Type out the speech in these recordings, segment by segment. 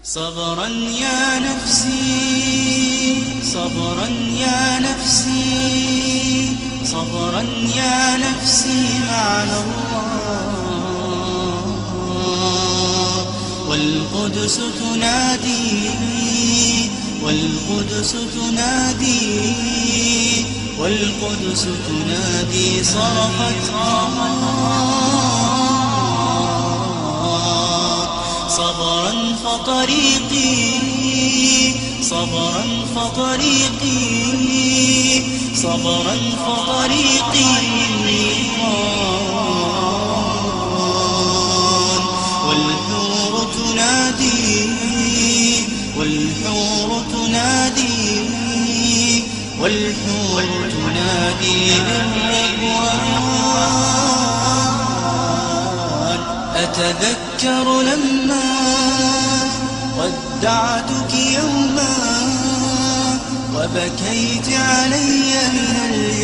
صبرا يا نفسي، صبرا يا نفسي، صبرا يا نفسي معنا الله. والقدس تنادي، والقدس تنادي، والقدس تنادي، صرخت صبرا فطريقي، صبرا فطريقي، صبرا فطريقي والحور تنادي، والحور تنادي، والحور تنادي بالرضوان. أتذكر لما ودعتك يوما وبكيت علي من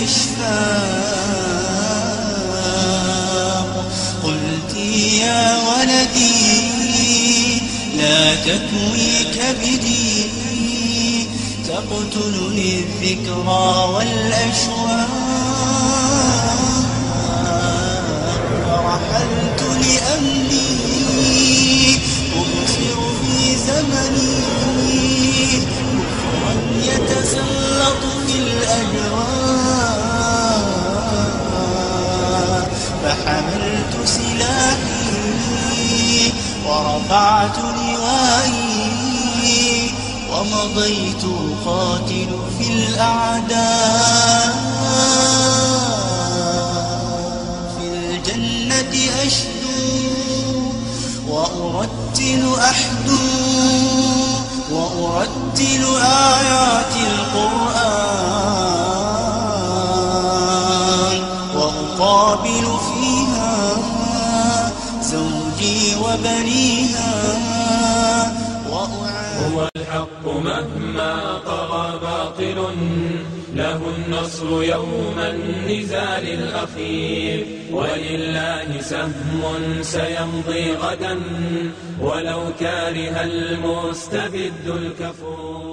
الإشفاق. قلت يا ولدي لا تكوي كبدي، تقتلني الذكرى والأشواق. فرحلت لأمني أبصر في زمني كفرا يتسلط في الأجواء. فحملت سلاحي ورفعت لوائي ومضيت أقاتل في الأعداء. في الجنة أشدو وأرتل أحدو، وأرتل آيات القرآن، وأقابل فيها زوجي وبنيها. هو الحق مهما طغى باطل، له النصر يوم النزال الأخير. ولله سهم سيمضي غدا ولو كاره المستبد الكفور.